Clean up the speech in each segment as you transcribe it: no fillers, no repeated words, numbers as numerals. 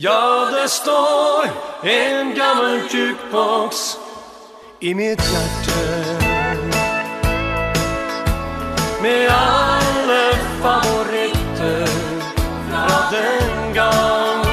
Ja, det står en gammel jukebox i mitt hjerte med alle favoritter fra den gang.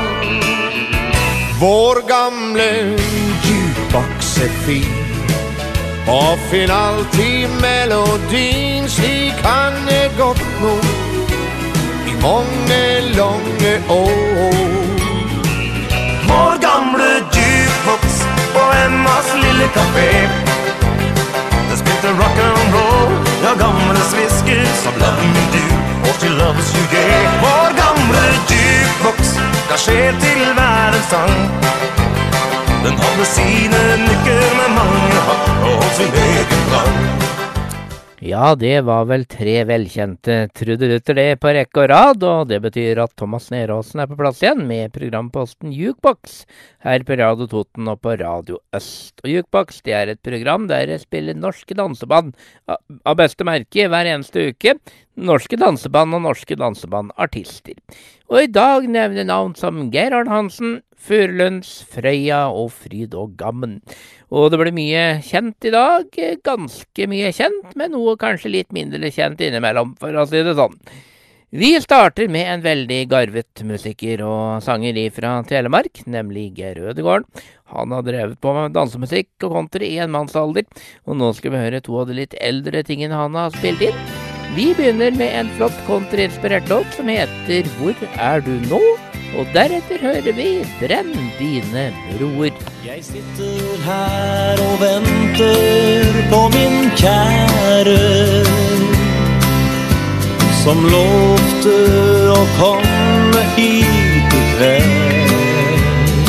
Vår gamle jukebox fin og finn alltid melodien, slik han gått nå i mange lange år. Vår gamle jukebox på Emmas lille kafé. Det spilte rock and roll, ja gamle svisker som love me do, og she loves you, yeah. Vår gamle jukebox ga sjel til hver en sang. Den hadde sine nykker med mange hakk og sin egen klang. Ja, det var vel 3 velkjente trudelutter det på rekke og rad, og det betyr at Thomas Neråsen på plass igjen med programposten Jukebox her på Radio Toten og på Radio Øst. Og Jukebox, det et program der jeg spiller norske danseband av beste merke hver eneste uke. Norske danseband og norske dansebandartister. Og i dag nevner navn som Gerhard Hansen, Furulunds, Frøya og Fryd og Gammen. Og det blir mye kjent i dag, ganske mye kjent, men noe kanskje litt mindre kjent innimellom, for å si det sånn. Vi starter med en veldig garvet musiker og sanger fra Telemark, nemlig Geir Ødegården. Han har drevet på med dansemusikk og country i en mannsalder, og nå skal vi høre 2 av de litt eldre tingene han har spilt inn. Vi begynner med en flott country-inspirert låt som heter Hvor du nå? Og deretter hører vi Brenn dine broer. Jeg sitter her og venter på min kjære, som lovte å komme hit i kveld.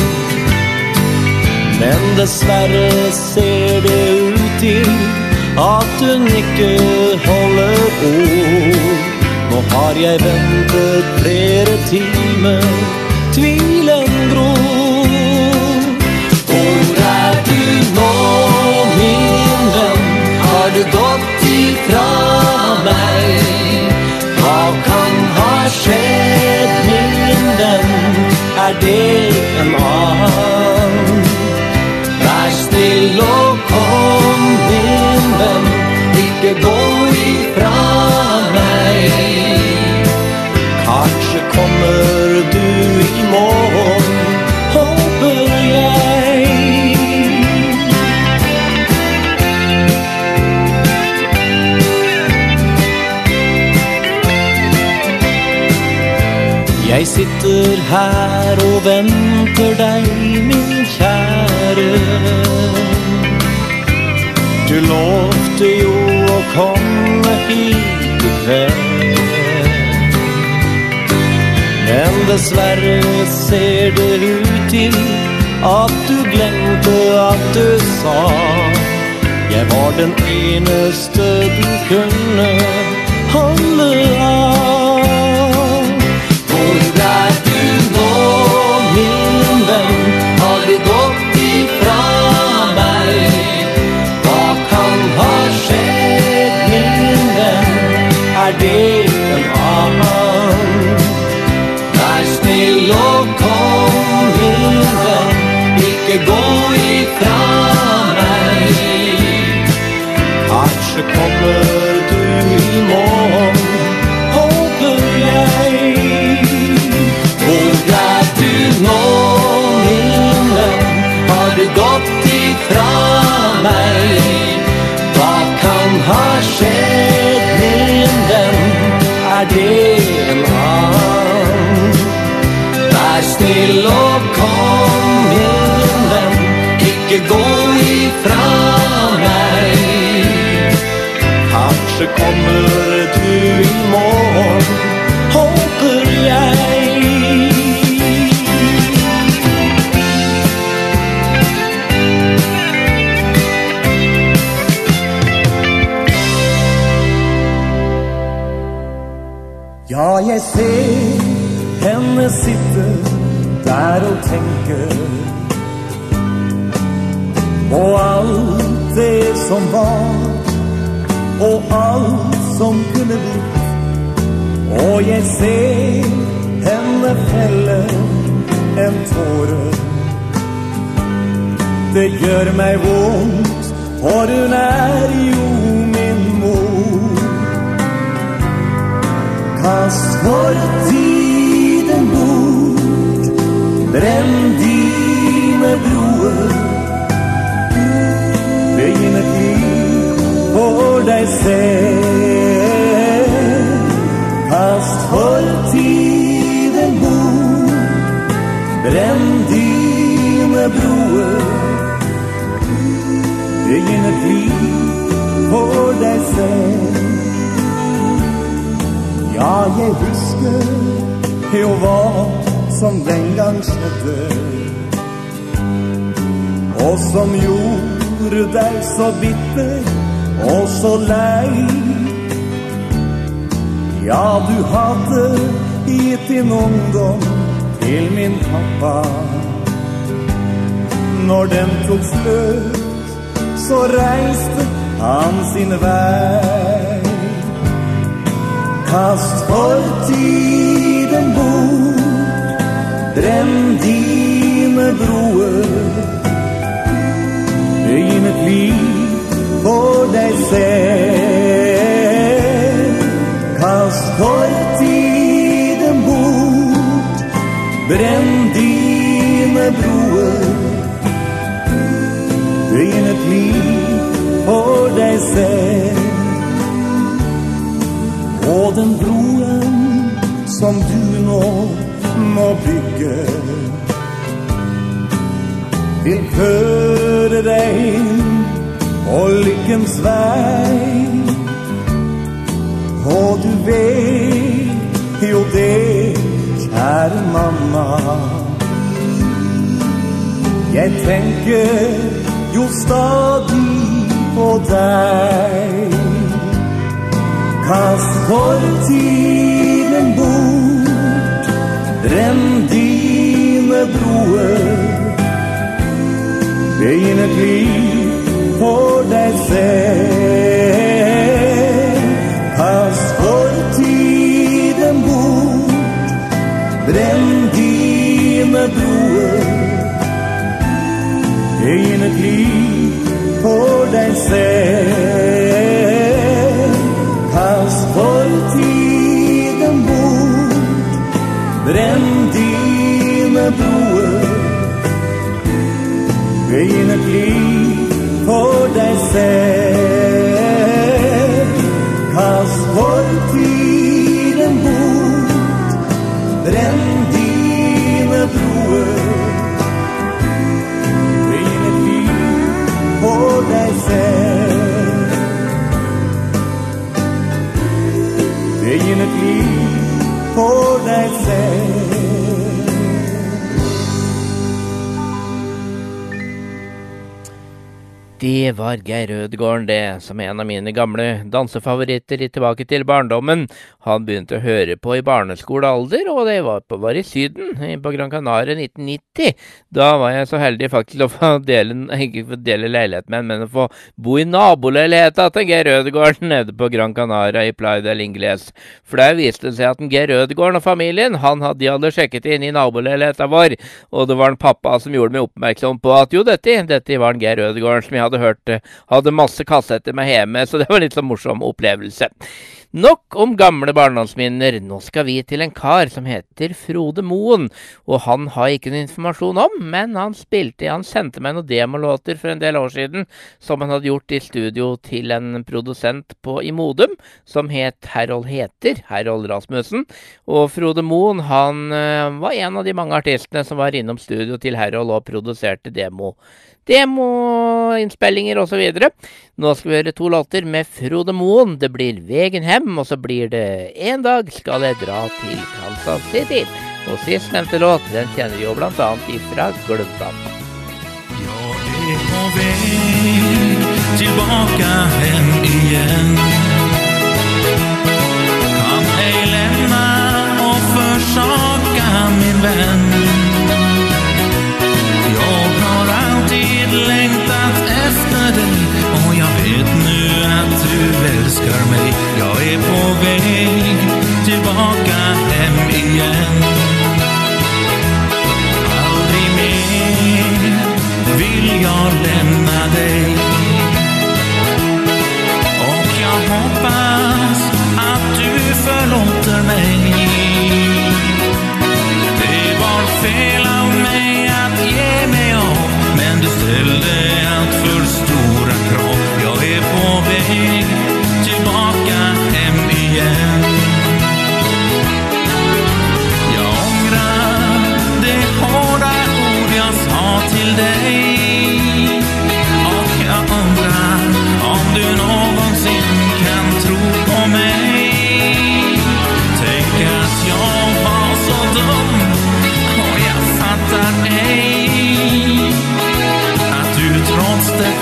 Men dessverre ser det ut til at hun ikke holder ord. Nå har jeg ventet flere timer, tvilen gror. Hvor du nå, min venn? Har du gått ifra meg? Hva kan ha skjedd, min venn? Det en annen? Vær still og kom, min venn, ikke gå ifra meg. Kanskje kommer du i morgen, håper jeg. Jeg sitter her og venter deg, min kjære. Du lovte jo å komme hit i kveld, men dessverre ser det ut til at du glemte at du sa jeg var den eneste du kunne holde av. Hvor du nå, min venn? Har du gått ifra meg? Hva kan ha skjedd, min venn? Det en annen? Vær snill og kom, min venn, ikke gå ifra meg. Kanskje kommer du i morgen, håper jeg. Hvor du nå, min venn? Har du gått ifra meg? Hva kan ha skjedd, min venn? Det en annen? Vær snill og kom, min venn, ikke gå ifra meg. Kanskje kommer du i morgen, håper jeg. Ja, jeg ser henne sitte der og tenke på alt det som var, og alt som kunne blitt. Og jeg ser henne felle en tår. det gjør meg vondt, for hun jo min mor. Kast fortiden bort, brenn dine broer, begynn et liv for deg selv. Kast fortiden bort, brenn dine broer, begynn et liv for deg selv. Ja, jeg husker jo hva som den gang skjedde, og som gjorde deg så bitter og så lei. Ja, du hadde gitt din ungdom til min pappa. Når den tok slutt, så reiste han sin vei. Kast fortiden bort, brenn dine broer, begynn et liv for deg selv. Kast fortiden bort, brenn dine broer, begynn et liv for deg selv. Og den broen som du nå må bygge vil føre deg inn på lykkens vei. Og du vet jo det, kjære mamma, jeg tenker jo stadig på deg. Kast fortiden bort, brenn dine broer, begynn et liv for deg selv. Kast fortiden bort, brenn dine broer, begynn et liv for deg selv. Kast fortiden bort, brenn dine broer, begynn et liv for deg selv. Kast fortiden bort, brenn dine broer, begynn et liv for deg selv. Begynn et liv for deg selv. Det var Geir Ødegaard, det, som en av mine gamle dansefavoritter tilbake til barndommen. Han begynte å høre på i barneskolealder, og det var i Syden, på Gran Canaria 1990. Da var jeg så heldig faktisk å få ikke få dele leilighet med, men å få bo i naboleiligheten til Geir Ødegaard nede på Gran Canaria i Playa del Ingles. For der viste det seg at Geir Ødegaard og familien, de hadde sjekket inn i naboleiligheten vår, og det var en pappa som gjorde meg oppmerksom på at jo, dette var en Geir Ødegaard som jeg hadde masse kassetter med hjemme, så det var litt så morsom opplevelse. Nok om gamle barndomsminner. Nå skal vi til en kar som heter Frode Moen, og han har ikke noen informasjon om, men han sendte meg noen demolåter for en del år siden, som han hadde gjort i studio til en produsent i Modum, som het Harold Rasmussen, og Frode Moen, han var en av de mange artistene som var innom studio til Harold og produserte demoinnspillinger og så videre. Nå skal vi høre 2 låter med Frode Moen. Det blir Vegen Hem, og så blir det En dag skal jeg dra til Kansas City. Og sist nevnte låt, den kjenner vi jo blant annet ifra Gløvdan. Jag är på väg tillbaka hem igen. Kan ej lämna och försaka min vän. Jag har alltid längtat efter dig, och jag vet nu att du älskar mig. Jag är på väg tillbaka hem igen. Aldrig mer vill jag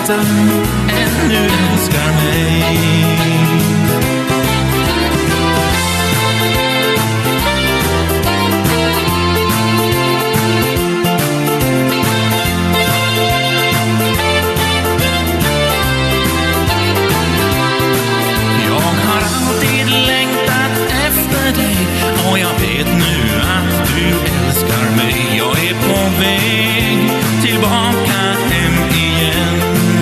hjärta ännu älskar mig. Och jag vet nu att du älskar mig. Jag är på väg tillbaka hem igen.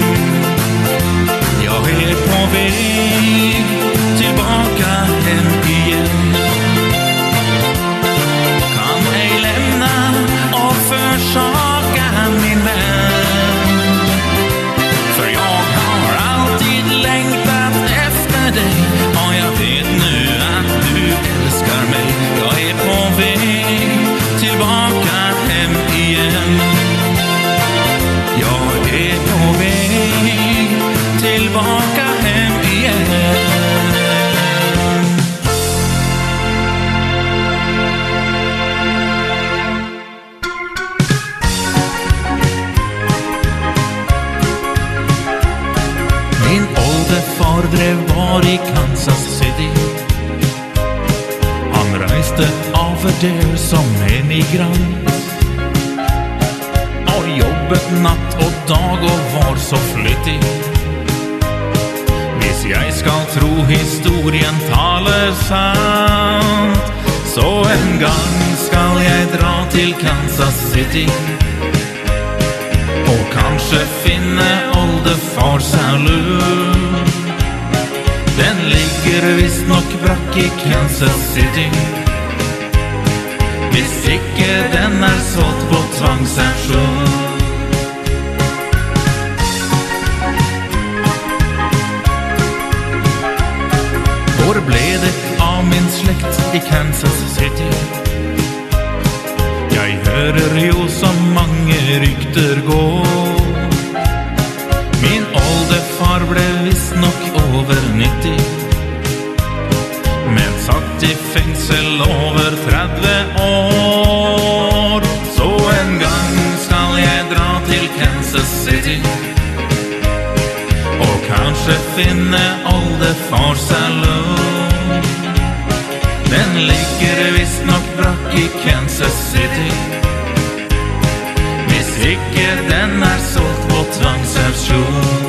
Jag är på väg tillbaka hem igen. Kan ej lämna och försaka min vän. För jag har alltid längtat efter dig. Och jag vet nu att du älskar mig. Jag är på väg tillbaka hem igen. Jag är på väg tillbaka hem igen. Min oldefar drev var i Kansas City. Han reiste över där som emigrant och jobbet natt och dag och var så flyttig. Hvis jag ska tro historien taler sant, så en gang skal jag dra till Kansas City och kanske finne oldefar saloon. Den ligger visst nok brakk i Kansas City. Hvis ikke den solgt på tvangsauktion. Hvor ble det av min slekt i Kansas City? Jeg hører jo så mange rykter gå. Min oldefar ble visst nok over 90, men satt i fengsel over 30 år. Så en gang skal jeg dra til Kansas City og kanskje finne oldefar saloon. Den ligger visst nok brakk i Kansas City. Hvis ikke den solgt på tvangsauktion.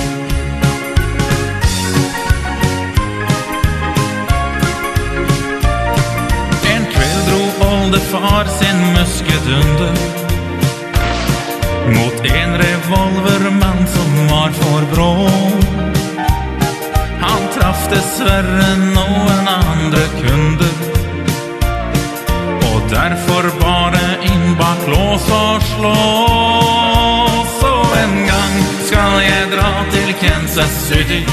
En kveld dro oldefar sin muskedunder mot en revolvermann som var for brå. Han traff dessverre noen andre kunder, og derfor bare inn bak lås og slå. Så en gang skal jeg dra til Kansas City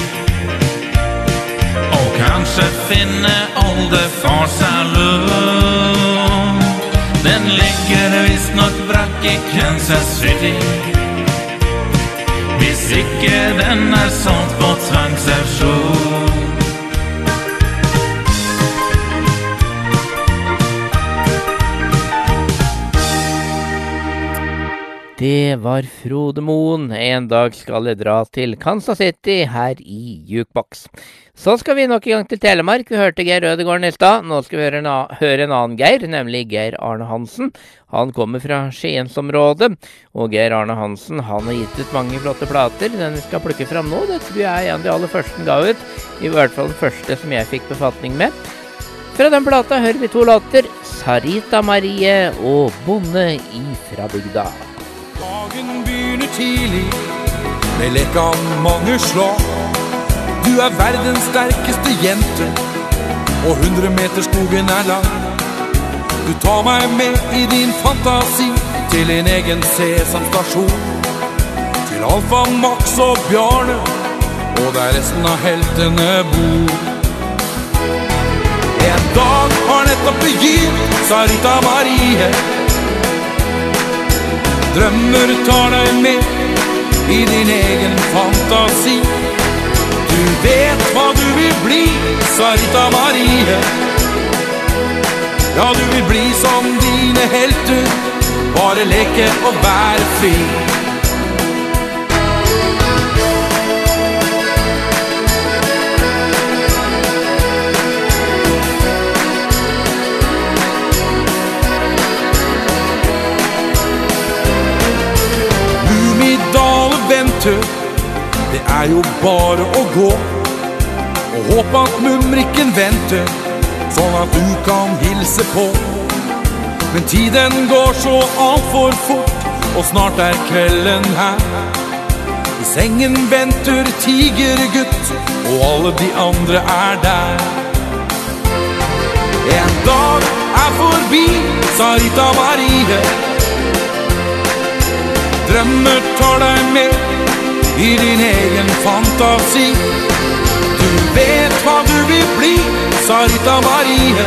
og kanskje finne oldefar saloon. Den ligger visst nok brakk i Kansas City. Hvis ikke den solgt på tvangsauktion. Det var Frode Moen. En dag skal jeg dra til Kansas City her i Jukebox. Så skal vi nok i gang til Telemark. Vi hørte Geir Ødegården i stad. Nå skal vi høre en annen Geir, nemlig Geir Arne Hansen. Han kommer fra Skiensområdet, og Geir Arne Hansen, han har gitt ut mange flotte plater. Den vi skal plukke fram nå, det tror jeg er en av de aller første han ga ut. I hvert fall den første som jeg fikk befatning med. Fra den plata hører vi to låter, Sarita Marie og Bonde ifra bygda. Dagen begynner tidlig, med lek av mange slag. Du er verdens sterkeste jente, og 100 meter skogen er lang. Du tar meg med i din fantasi, til en egen sesamstasjon. Til Alfa, Max og Bjarne, og der resten av heltene bor. En dag har nettopp begynt, Sarita Marie. Drømmer tar deg med i din egen fantasi. Du vet hva du vil bli, Sarita Marie. Ja, du vil bli som dine helter, bare leke og være fri. venter, det jo bare å gå og håpe at mumrikken venter, sånn at du kan hilse på. Men tiden går så alt for fort, og snart kvelden her. I sengen venter tigergutt, og alle de andre der. En dag forbi, sa Rita Marie. Drømmer tar deg med i din egen fantasi. Du vet hva du vil bli, sa Rita Marie.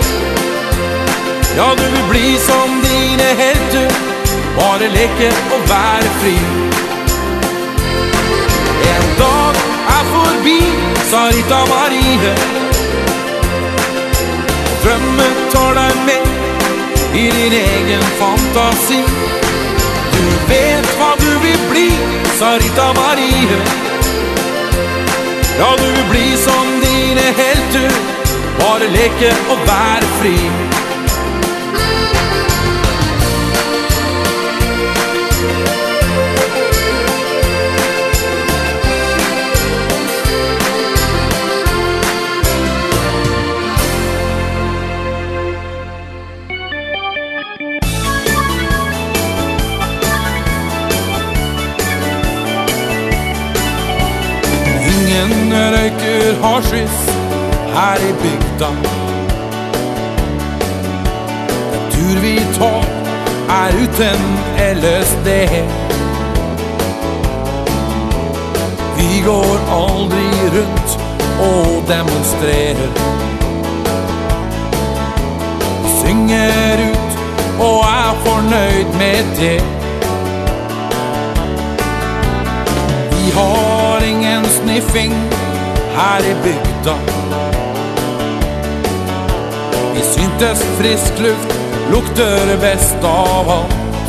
Ja, du vil bli som dine helter, bare leke og være fri. En dag forbi, sa Rita Marie. Drømmen tar deg med i din egen fantasi. Du vet hva du vil bli, sa Rita Marie. Ja, du vil bli som dine helter, bare leke og være fri. Røyker hasjis her i bygda. Den tur vi tar uten LSD. Vi går aldri rundt og demonstrerer. Vi synger ut og fornøyd med det. Vi har ingen sniffing her i bygda. Vi syntes frisk luft lukter best av alt.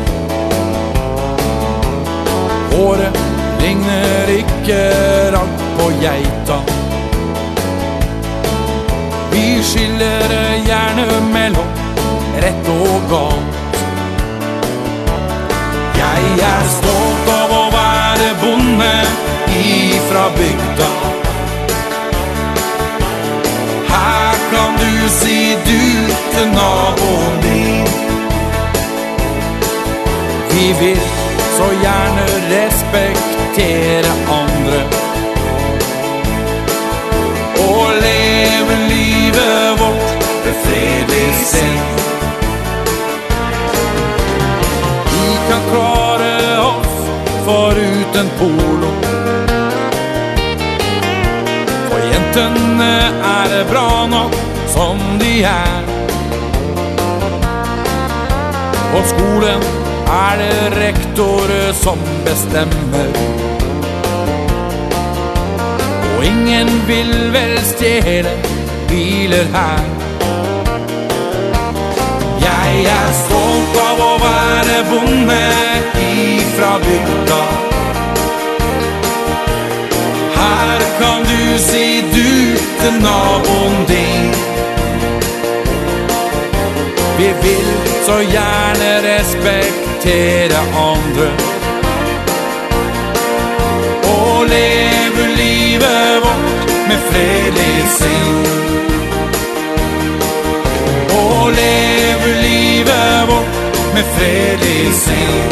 Håret ligner ikke ragg på geita. Vi skiller gjerne mellom rett og galt. Jeg stolt av å være bonde ifra bygda. Her kan du si du til naboen din. Vi vil så gjerne respektere andre og leve livet vårt med fredelig sinn. Vi kan klare oss foruten polo. For jentene det bra nok som de På skolen det rektor som bestemmer. Og ingen vil vel stjele biler her. Jeg stolt av å være bonde ifra bygda. Her kan du si du til naboen din. Vi vil så gjerne respektere andre og leve livet vårt med fredelig sinn. Og leve livet vårt med fredelig sinn.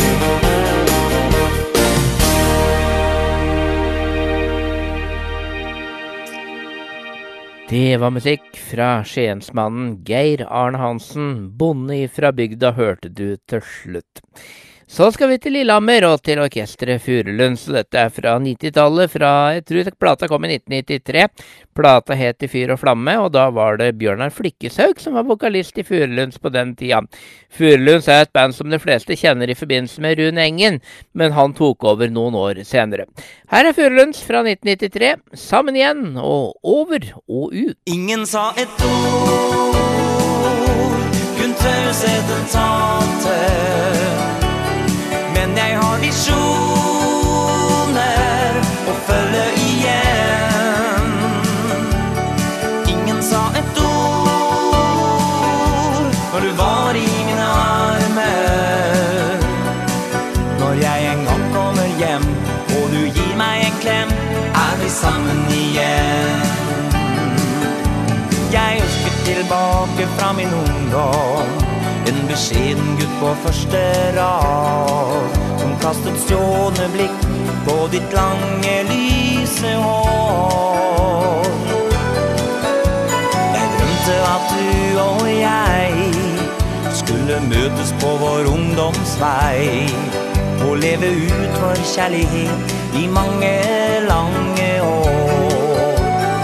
Det var musikk fra Skiensmannen Geir Arne Hansen. Bonde fra bygda hørte du til slutt. Så skal vi til Lillehammer og til orkestret Furulund. Så dette fra 90-tallet. Jeg tror plata kom i 1993. Plata het I Fyr og Flamme, og da var det Bjørnar Flikkeshaug som var vokalist I Furulunds på den tida. Furulunds et band som de fleste kjenner I forbindelse med Rune Engen, men han tok over noen år senere. Her Furulunds fra 1993, sammen igjen og over og ut. Ingen sa et ord, kun tausheten talte. Men jeg har visjoner og følger igjen. Ingen sa et ord når du var I mine armer. Når jeg en gang kommer hjem sammen igjen. Jeg husker tilbake fra min ungdom, en beskjeden gutt på første rad, som kastet stjålne blikk på ditt lange, lyse hår. Jeg drømte at du og jeg skulle møtes på vår ungdomsvei og leve ut vår kjærlighet i mange lange år.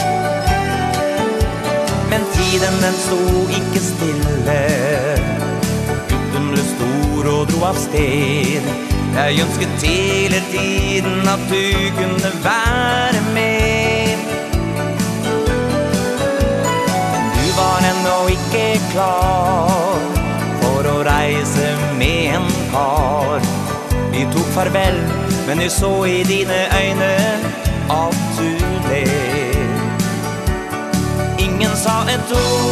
Men tiden den sto ikke stille, gutten ble stor og dro av sted. Jeg ønsket hele tiden at du kunne være med. Du var ennå ikke klar for å reise med en kar. Vi tok farvel, men jeg så i dine øyne at du ler. Ingen sa et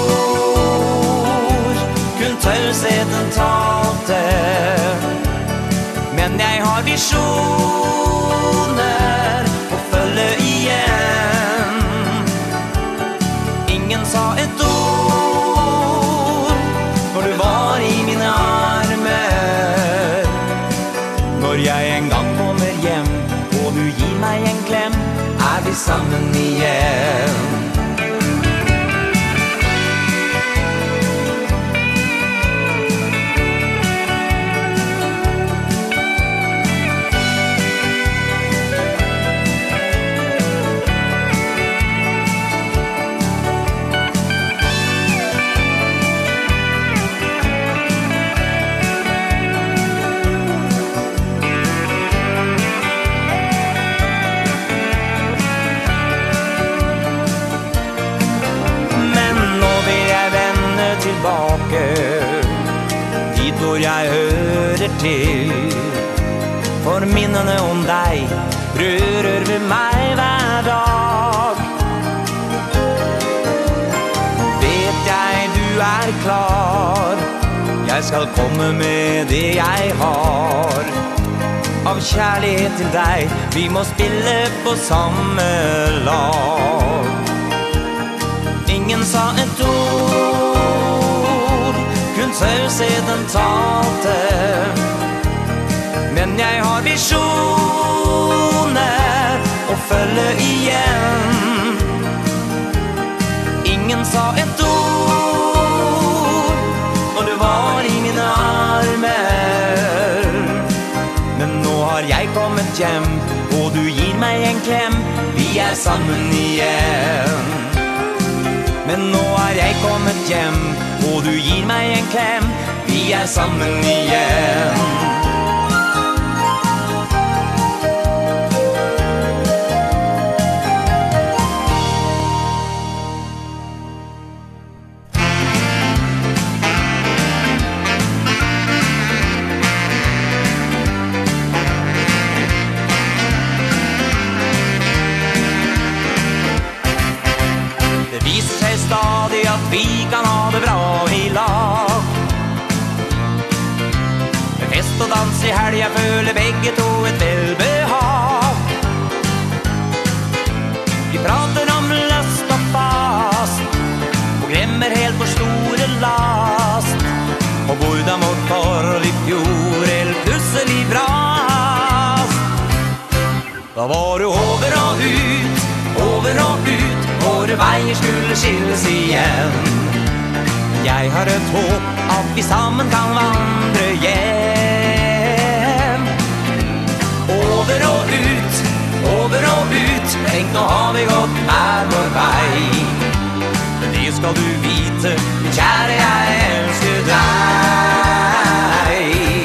ord, kun tausheten talte. Men jeg har visjoner å følge igjen. Ingen sa et ord når du var i mine armer. Når jeg en gang kommer hjem og du gir meg en klem, er vi sammen igjen. Dit hvor jeg hører til, for minnene om deg rører ved meg hver dag. Vet jeg du er klar, jeg skal komme med det jeg har. Av kjærlighet til deg, vi må spille på samme lag. Ingen sa et ord, kun tausheten talte. Men jeg har visjoner å følge igjen. Ingen sa et ord når du var i mine armer. Men nå har jeg kommet hjem, og du gir meg en klem. Vi er sammen igjen. Men nå har jeg kommet hjem, og du gir meg en klem. Vi er sammen igjen. Stadig at vi kan ha det bra i lag. Med fest og dans i helga føler begge to et velbehag. Vi prater om løst og fast, og glemmer helt vår store last, og hvordan vårt forhold i fjor helt plutselig brast. Da var det over og ut, over og ut. Våre veier skulle skilles igjen. Jeg har et håp at vi sammen kan vandre hjem. Over og ut, over og ut. Tenk, nå har vi gått hver vår vei. Men det skal du vite, kjære, jeg elsker deg.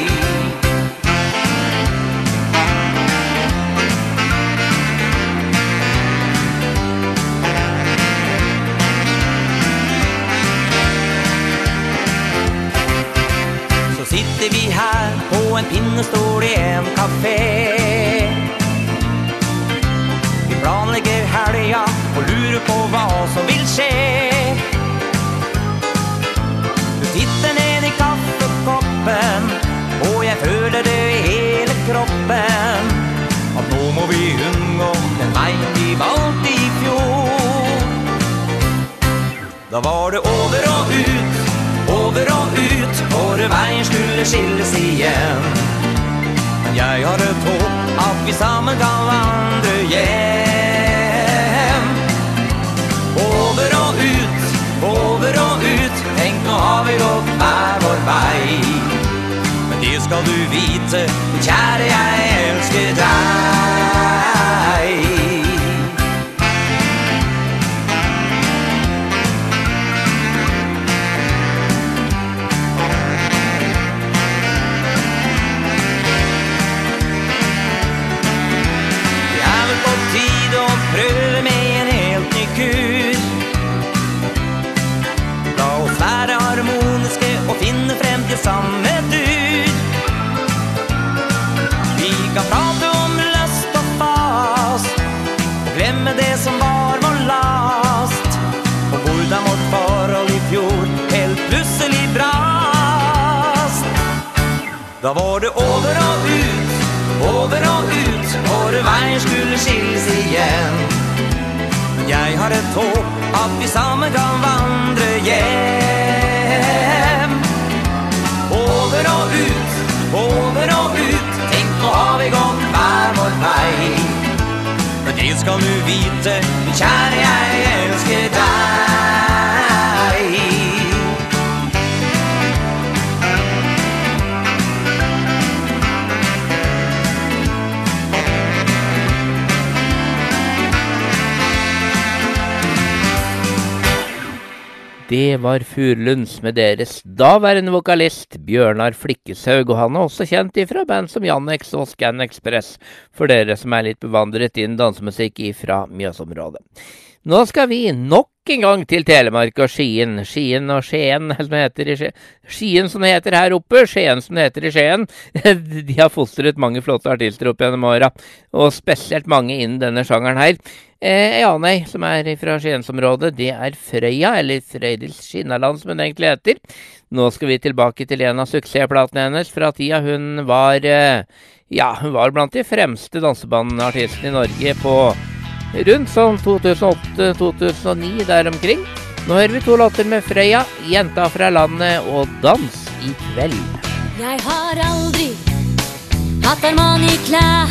Sitter vi her på en pinnestol i en kafé. Vi planlegger helga og lurer på hva som vil skje. Du titter ned i kaffekoppen, og jeg føler det i hele kroppen, at nå må vi unngå den veien vi valgte Da var det over og ut, våre veier skulle skilles igjen. Men jeg har et håp at vi sammen kan vandre hjem. Over og ut, tenk nå har vi gått hver vår vei. Men det skal du vite, kjære, jeg elsker deg. Prøve med en helt ny kur. La oss være harmoniske og finne frem til samme dur. Vi kan prate om løst og fast og glemme det som var vår last. Og hvordan vårt forhold I fjor helt plutselig brast. Da var det over og ut, våre veier skulle skilles igjen. Men jeg har et håp at vi sammen kan vandre hjem. Over og ut, tenk nå har vi gått hver vår vei. Men det skal du vite, kjære, jeg elsker deg. Det var Furlunds med deres daværende vokalist Bjørnar Flikkeshaug, og han også kjent ifra band som Jannex og Scan Express, for dere som litt bevandret inn dansemusikk ifra Mjøsområdet. Nå skal vi nok en gang til Telemark og Skien. Skien og Skien, som heter I Skien som det heter her oppe, Skien som det heter I Skien. De har fostret mange flotte artister opp gjennom åra, og spesielt mange innen denne sjangeren her. Nei, som fra Skiensområdet, det Frøya, eller Frøydis Skinnaland som hun egentlig heter. Nå skal vi tilbake til en av suksessplatene hennes fra tida hun var blant de fremste dansebandartistene I Norge på rundt sånn 2008-2009 der omkring. Nå hører vi 2 låter med Frøya, Jenta fra landet og Dans I kveld. Jeg har aldri hatt Armani-klær.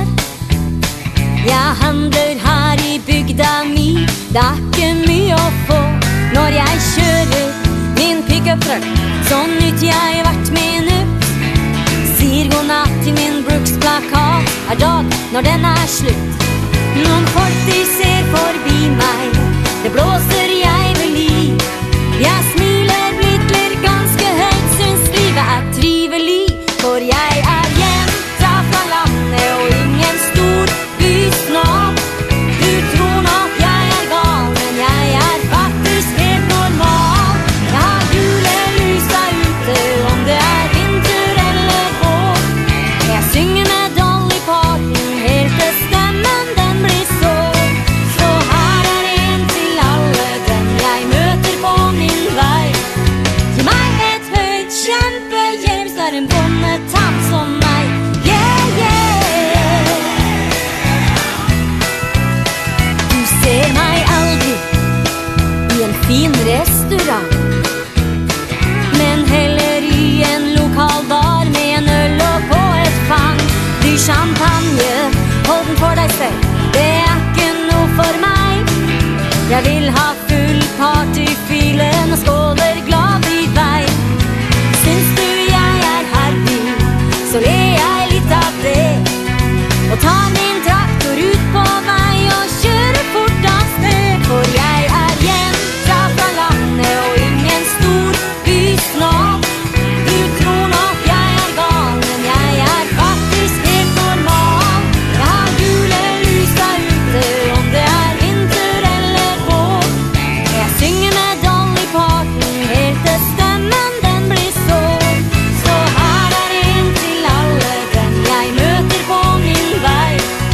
Jeg handler her I bygda mi, det ikke mye å få. Når jeg kjører min pick-up-truck, så nytter jeg hvert minutt. Sier god natt til min Brooks-plakat, dag når den slutt. Noen folk de ser forbi meg, det blåser jeg vel I. Jeg smiler, blitler ganske høyt, syns livet trivelig. For jeg jenta fra landet og ingen stor bysnobb. Du tror nok jeg gal, men jeg faktisk helt normal. Jeg har julelysa ute, om det vinter eller vår. Jeg synger med Dolly Parton, helt til stemmen den blir så. Så her en til alle, den jeg møter på min vei. Gi meg et høyt kjempehjelm, så en bondetapp som meg. Yeah, yeah. Du ser meg aldri I en fin restaurant, men heller I en lokal bar med en øl og på et fang. Dyr champagne, hold den for deg selv, det ikke noe for meg. Jeg vil ha full partyfilen og skåler glad I vei. Syns du jeg herdig, så ler jeg litt av det, og tar min traktor ut på vei og kjører fort av sted. For jeg jenta fra landet og ingen stor bysnobb. Du tror nok jeg gal, men jeg faktisk helt normal. Jeg har julelysa ute, om det vinter eller vår. Jeg synger med Dolly Parton, helt til stemmen den blir så. Så her en til alle, den jeg møter på min vei.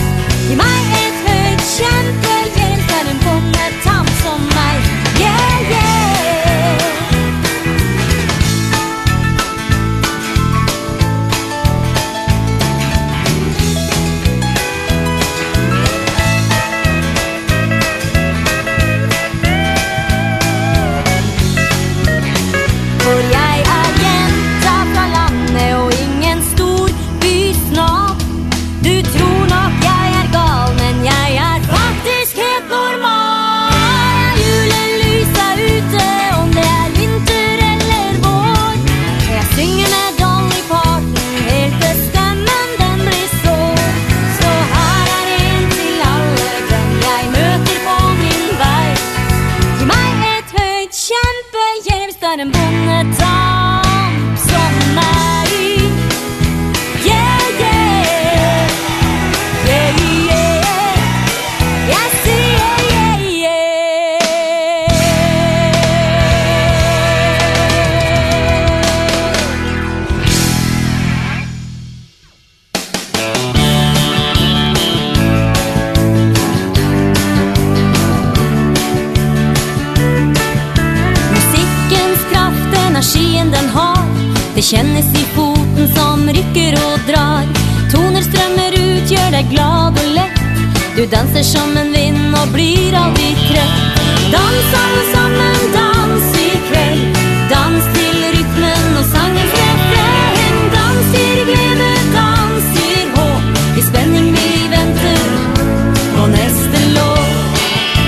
kjennes I foten som rykker og drar. Toner strømmer ut, gjør deg glad og lett. Du danser som en vind og blir aldri trøtt. Dans alle sammen, dans I kveld. Dans til rytmen og sangens refreng. Dans I glede, dans I håp. I spenning vi venter på neste låt.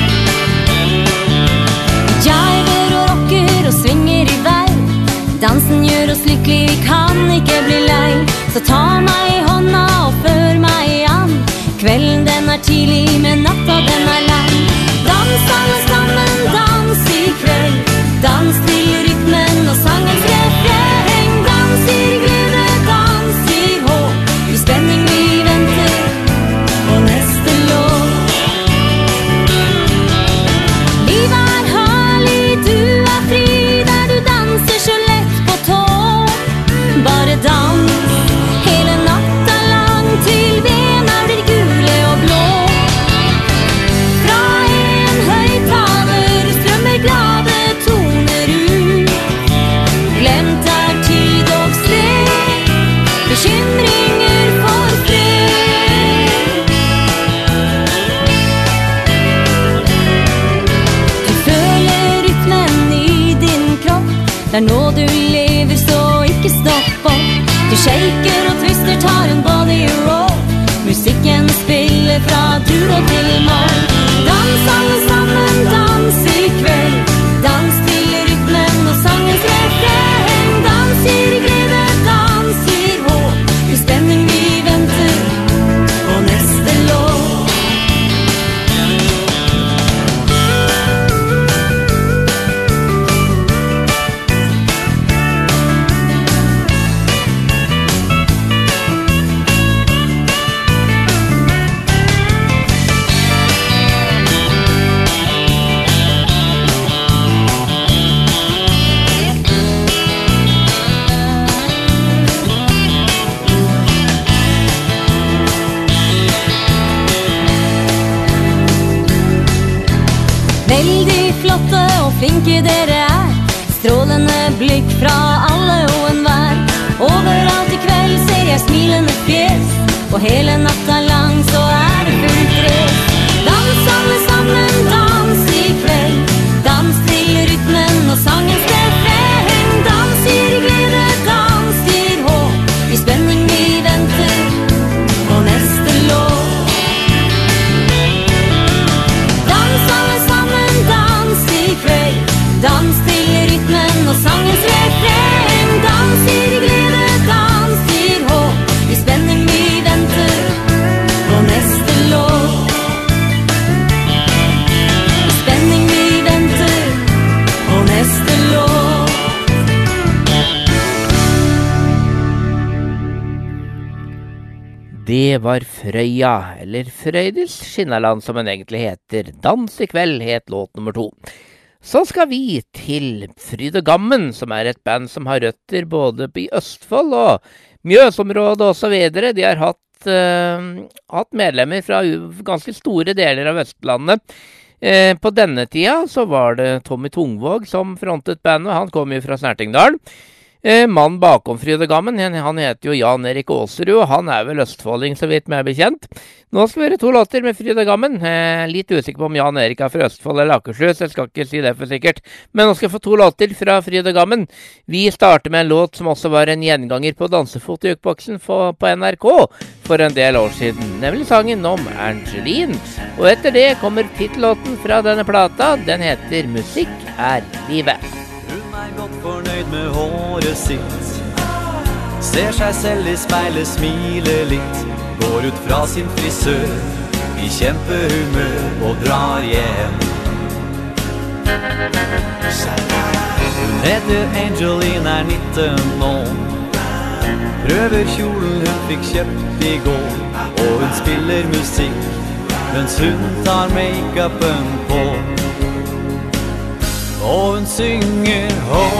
Jiver og rocker og svinger I vei. Dansen gjør oss lykkelig, vi kan ikke bli lei. Så ta meg I hånda og før meg an. Kvelden den tidlig, men natta den lang. Dans alle sammen, dans I kveld. Dans til rytmen og sangens refreng. Dans I glede, dans I håp. I spenning vi venter på neste låt. Livet herlig, du fri. Der du danser så lett på tå. Bare dans hele natta lang. Til bena blir gule og blå. Fra en høyttaler strømmer glade toner ut. Glemt tid og sted. Bekymringer for fred. Du føler rytmen I din kropp. Det nå du lever, så ikke stopp opp. Du shaker og twister, tar en body roll. Musikken spiller fra dur og til mål. Dans alle sammen, dans I kveld. Dans til rytmen og sangens refreng. Dans I glede, dans I håp. I spenning vi venter på neste låt. Veldig flotte og flinke dere Strålende blikk fra alle og enhver. Overalt I kveld ser jeg smilende fjes. Og hele natta lang så det fullt res. Dans alle sammen, dans I kveld. Dans til rytmen og sangens refreng. Dans I glede, dans I håp. I spenning vi venter på neste låt. Dans alle sammen, dans I kveld. Dans til rytmen og sangens refreng. Dans I glede, dans I håp. I spenning vi venter på neste låt. I spenning vi venter på neste låt. Det var Frøya, eller Frøydis Skinnaland som den egentlig heter. Dans I kveld het låt nummer 2. Så skal vi til Fryd og Gammen, som et band som har røtter både I Østfold og Mjøsområdet og så videre. De har hatt medlemmer fra ganske store deler av Østlandet. På denne tida så var det Tommy Tungvåg som frontet bandet. Han kom jo fra Snertingdal. Mann bakom Fryd og Gammen, han heter jo Jan Erik Åserud, og han vel østfolding så vidt meg bekjent. Nå skal vi høre 2 låter med Fryd og Gammen. Litt usikker på om Jan Erik fra Østfold eller Akershus, jeg skal ikke si det for sikkert. Men nå skal vi få 2 låter fra Fryd og Gammen. Vi starter med en låt som også var en gjenganger på Dansefot I Jukeboksen på NRK for en del år siden, nemlig sangen om Angeline. Og etter det kommer titellåten fra denne plata, den heter Musikk livet. Hun godt fornøyd med håret sitt. Ser seg selv I speilet, smiler litt. Går ut fra sin frisør I kjempehumør og drar hjem. Hun heter Angeline, 19 år. Prøver kjolen hun fikk kjøpt I går. Og hun spiller musikk mens hun tar make-upen på. Og hun synger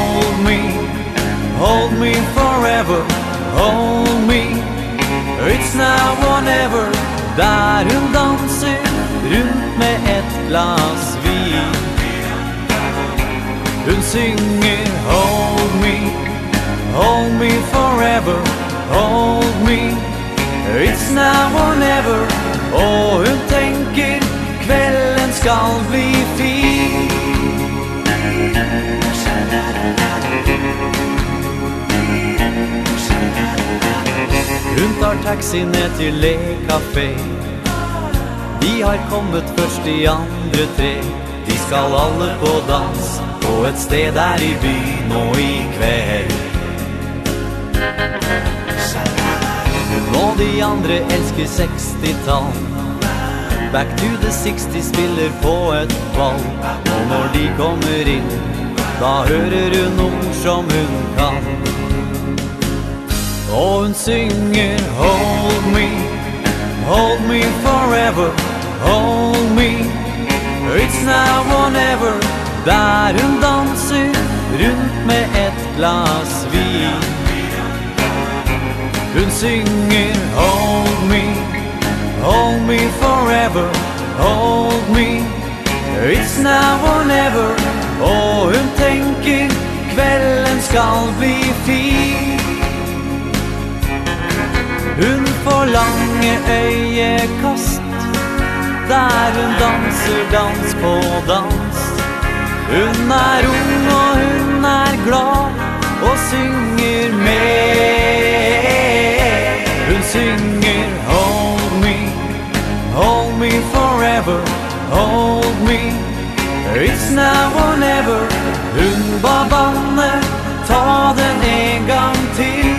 Hold me forever, hold me. It's now or never. Der hun danser rundt med et glas vin. Hun synger hold me forever, hold me. It's now or never. Og hun tenker kvelden skal bli fin. Hun tar taxi ned til Le Café. De har kommet først i andre tre. De skal alle på dans på et sted der i byen og i kveld. Og de andre elsker 60-tall. Back to the 60s spiller på et ball. Og når de kommer inn, da hører hun ord som hun kan. Og hun synger hold me forever, hold me. It's now or never. Der hun danser rundt med et glas vin. Hun synger hold me forever, hold me. It's now or never. Og hun tenker kvelden skal bli fin. Hun får lange øyekast der hun danser dans på dans. Hun ung og hun glad og synger med. Hun synger hold me forever, hold me. It's now or never. Hun ba banne, ta den en gang til.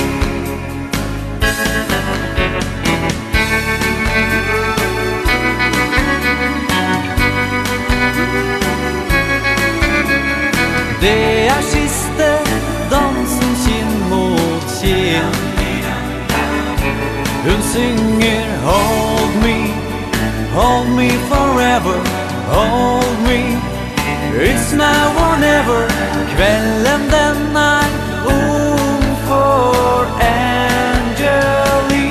Det siste dansen kinn mot kinn. Hun synger hold me forever, hold me. It's now or never. Kvelden den ung for Angeline.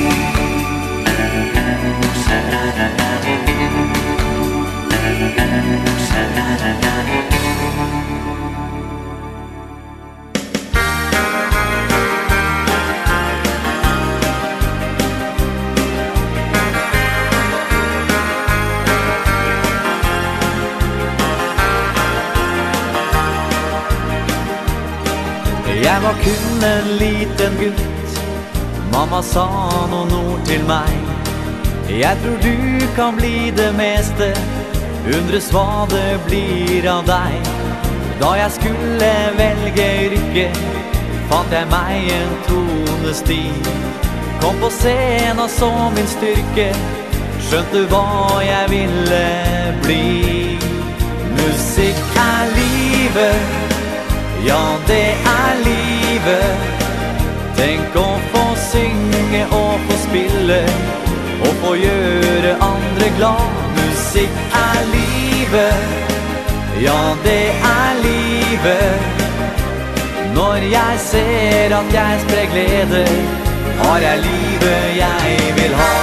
Jeg var kun en liten gutt. Mamma sa noen ord til meg. Jeg tror du kan bli det meste. Undres hva det blir av deg. Da jeg skulle velge yrke, fant jeg meg en tonestil. Kom på scenen og så min styrke. Skjønte hva jeg ville bli. Musikk livet. Ja, det livet. Tenk å få synge og få spille og få gjøre andre glad. Musikk livet. Ja, det livet. Når jeg ser at jeg sprer glede, har jeg livet jeg vil ha.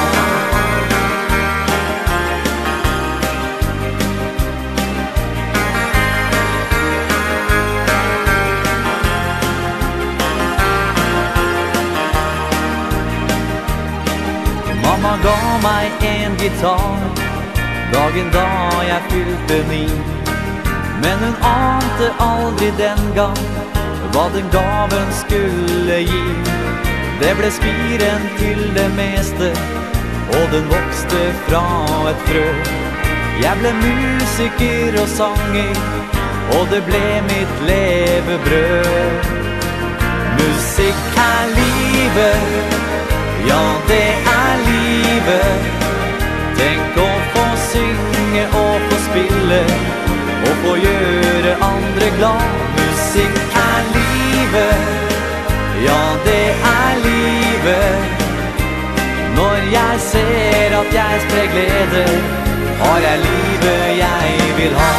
Mamma ga meg en gitar dagen da jeg fylte 9. Men hun ante aldri den gang hva den gaven skulle gi. Det ble spiren til det meste, og den vokste fra et frø. Jeg ble musiker og sanger, og det ble mitt levebrød. Musikk livet. Ja, det livet. Tenk å få synge og få spille og få gjøre andre glad. Musikk livet. Ja, det livet. Når jeg ser at jeg sprer glede, har jeg livet jeg vil ha.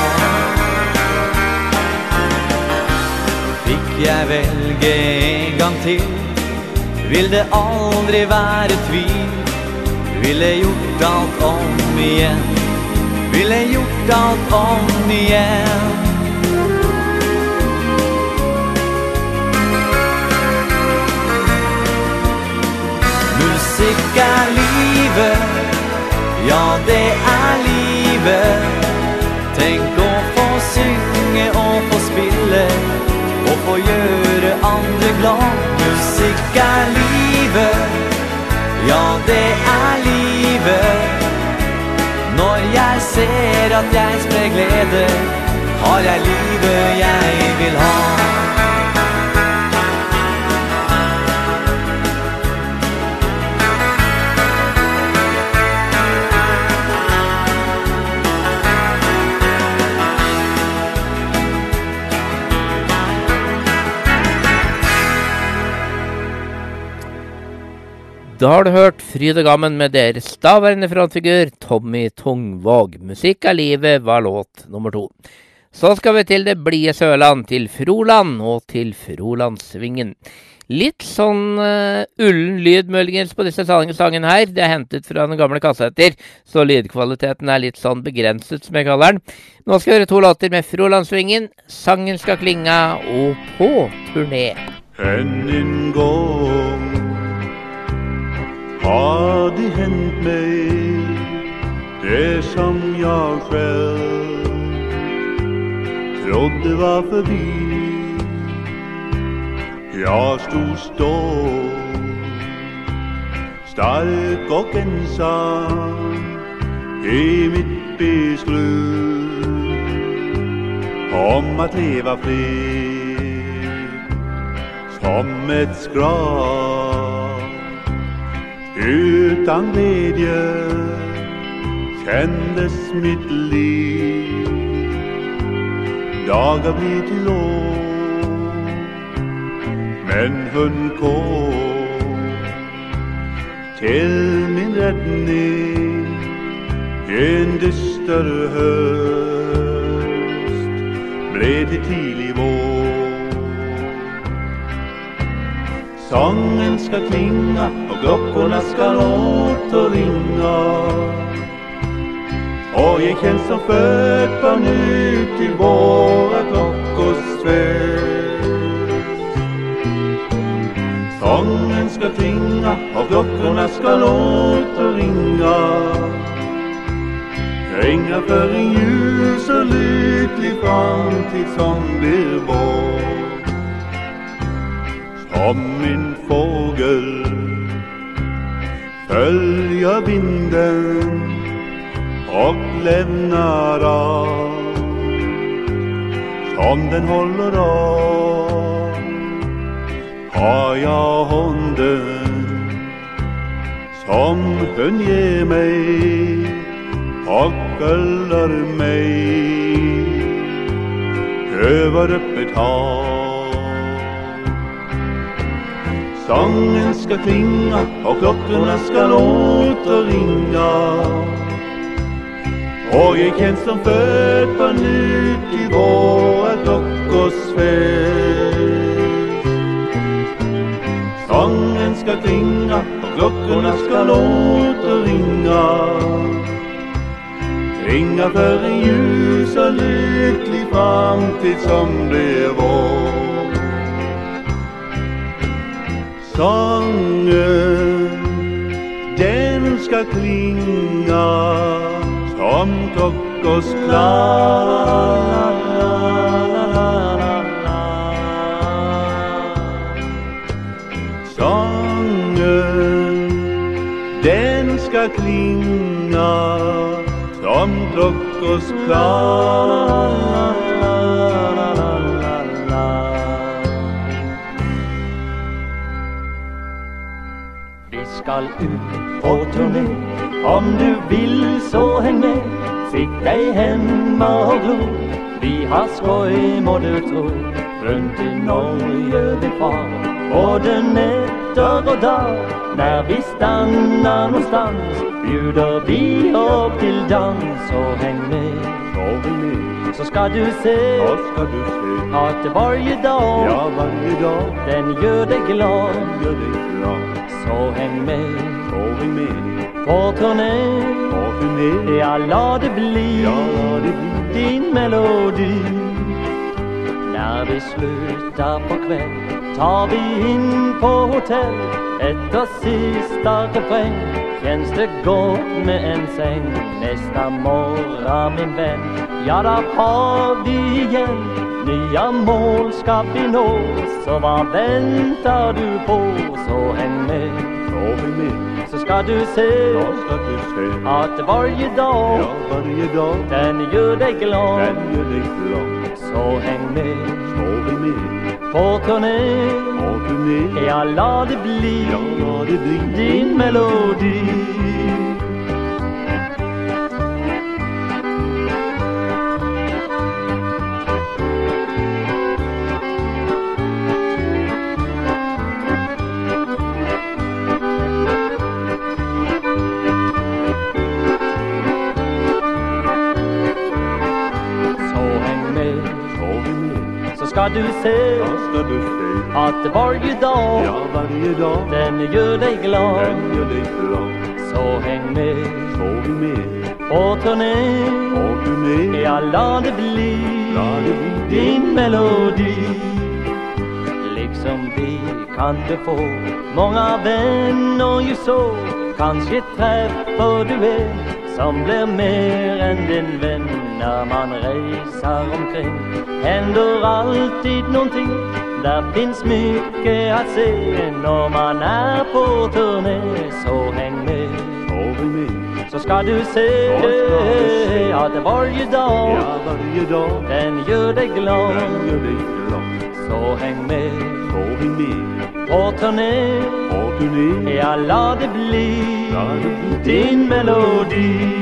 Fikk jeg velge en gang til, vil det aldri være tvil. Ville gjort alt om igjen. Ville gjort alt om igjen. Musikk er livet, ja det er livet. Tenk å få synge og få spille, og få gjøre andre glad. Musikk er livet, ja det er livet. Når jeg ser at jeg sprer glede, har jeg livet jeg vil ha. Da har du hørt Fryd og Gammen med deres daværende frontfigur Tommy Tungvåg. Musikk av livet var låt nummer 2. Så skal vi til det blide Sørland, til Froland og til Frolandsvingen. Litt sånn ullen lyd muligens på disse sangen her. Det er hentet fra den gamle kassetter, så lydkvaliteten er litt sånn begrenset som jeg kaller den. Nå skal vi høre 2 låter med Frolandsvingen. Sangen skal klinga og på turné. Än en gång har det hänt mig, det som jag själv trodde var förbi. Jag stod stark och ensam i mitt beslut om att leva fred som ett skrap. Utan glädje kändes mitt liv, dagar blir till år, men hon kom till min räddning en dyster höst, blev det tidig vår. Sången ska klinga och klockorna ska åter ringa, och jag känns som född på nytt till våra klockors fest. Sången ska klinga och klockorna ska åter ringa, ringa för en ljus och lycklig framtid som blir vår. Som min fågel följer vinden och lämnar av, som den håller av, har jag hånden som hon ger mig och följer mig över öppet hav. Sången ska klinga och klockorna ska åter ringa, och jag känns som född på nytt i våra klockors fest. Sången ska klinga och klockorna ska åter ringa, ringa för en ljus och lycklig framtid som blir vår. Sången, den ska klinga som klockors klang. Sången, den ska klinga som klockors klang. Skall ut på turné, om du vill så häng med. Sitt dig hemma och glo, vi har skoj må du tro. Runt i Norge vi far, både nätter och dag. När vi stannar någonstans bjuder vi upp till dans. Och häng med, så ska du se att varje dag, ja, varje dag, den gör dig glad. Så häng med på turné, ja låt det bli din melodi. När vi slutar på kväll tar vi in på hotell. Ett och sista refräng. Känns det gott med en säng. Nästa morgon min vän. Ja, då har vi igen. Nya mål ska vi nå. Så vad väntar du på? Så häng med. Så ska du se att varje dag den gör dig glad. Så häng med på turné. Ja, låt det bli din melodi. Ska du se att varje dag den gör dig glad. Så häng med på turné. Ja, låt det bli din melodi. Liksom vi kan du få många vänner ju så. Kanske träffar du en som blir mer än din vän. När man reser omkring händer alltid någonting. Där finns mycket att se när man är på turné. Så häng med, så ska du se att varje dag den gör dig glad. Så häng med på turné. Ja, låt det bli din melodi.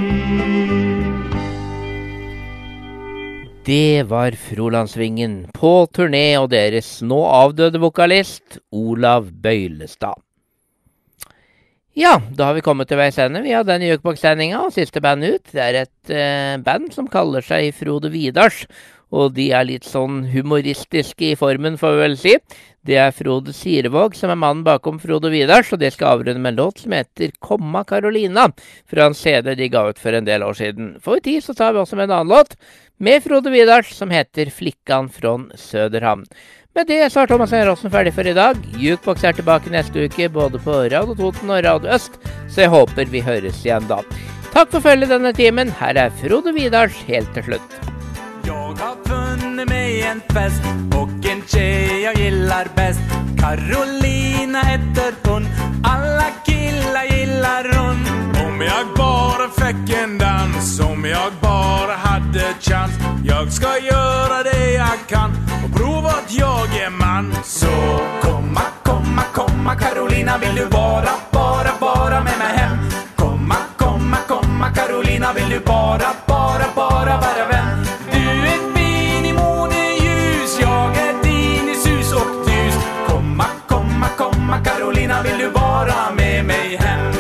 Det var Frolandsvingen på turné og deres nå avdøde vokalist Olav Bøylestad. Ja, da har vi kommet til veis ende. Vi har denne Jukebox-sendinga, og siste band ut. Det er et band som kaller seg Frode Vidars, og de er litt sånn humoristiske i formen, får vi vel si. Det er Frode Sirevåg som er mannen bakom Frode Vidars, og det skal avrunde med en låt som heter Komma Carolina, fra en CD de ga ut for en del år siden. For i tid så tar vi også med en annen låt, med Frode Vidars, som heter Flickan från Söderhamn. Med det så har Thomas Neråsen ferdig for i dag. Jukebox er tilbake neste uke, både på Radio Toten og Radio Øst, så jeg håper vi høres igjen da. Takk for følget denne timen. Her er Frode Vidars helt til slutt. Jag har funnit mig en fest och en tjej jag gillar bäst. Carolina heter hon, alla killar gillar hon. Om jag bara fick en dans, om jag bara hade chans, jag ska göra det jag kan och prova att jag är man. Så komma, komma, komma Carolina, vill du bara med mig hem? Komma, komma, komma Carolina, vill du bara vara vän? Du är fin i måneljus, jag är din i sus och dus. Komma, komma, komma Carolina, vill du vara med mig hem?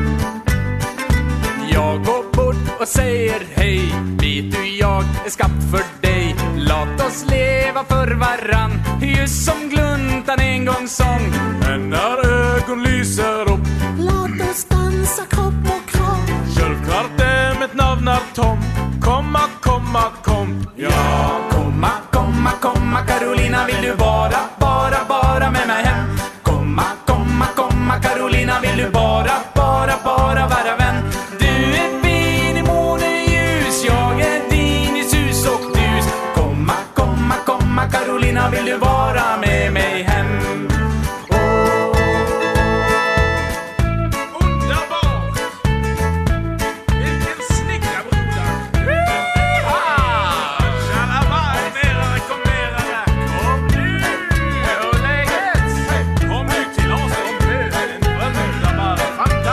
Jag går bort och säger hej, vet du jag är skapt för dig. Låt oss leva för varann, just som gluntan en gång sång. Men när ögon lyser upp, låt oss dansa kropp och kropp. Självklart är mitt namn är Tom. Komma, komma, kom. Ja, komma, komma, komma Carolina, vill du bara med mig hem? Komma, komma, komma Carolina, vill du bara vara vän? Du är fin i måneljus, jag är din i sus och dus. Komma, komma, komma Carolina, vill du vara med mig hem? Fantastiskt.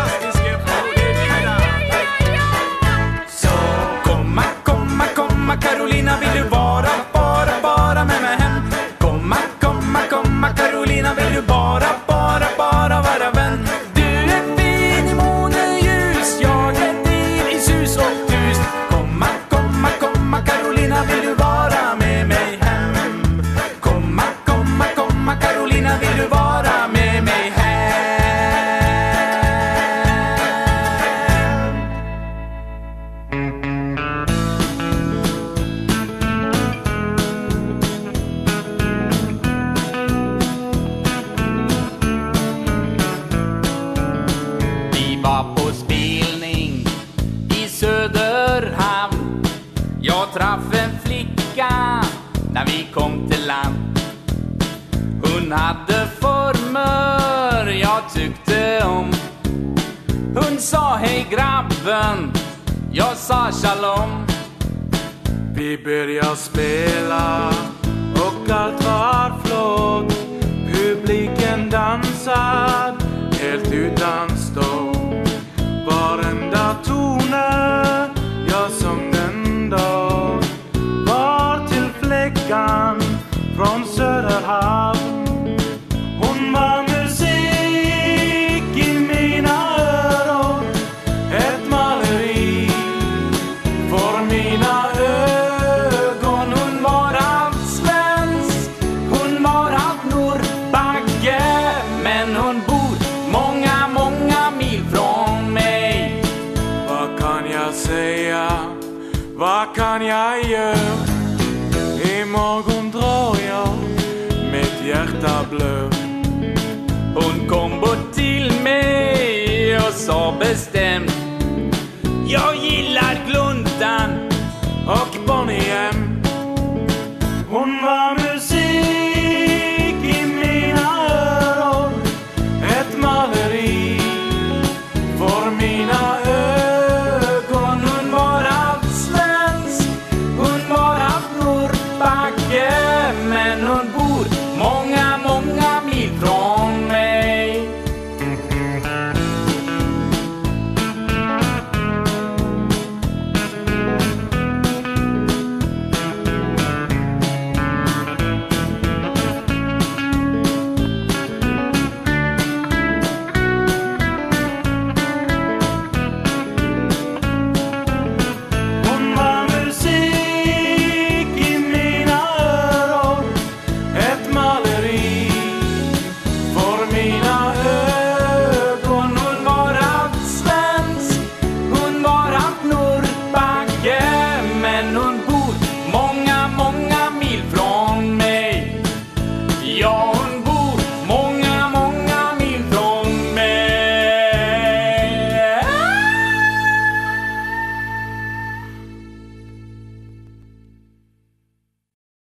hon hade former jag tyckte om. Hon sa hej grabben, jag sa shalom. Vi började spela och allt var flott. Publiken dansade helt utan stopp. Varenda tone jag sång den dag var till fläckan från Söderhamn. Hon var musik i mina öron, ett maleri för mina ögon. Hon var allt svensk, hon var allt Norrbagge, men hon bor många, många mil från mig. Vad kan jag säga? Vad kan jag göra? Imorgon drar jag, mitt hjärta blöd. Hon kom bort till mig och sa bestämt: jag gillar glöd.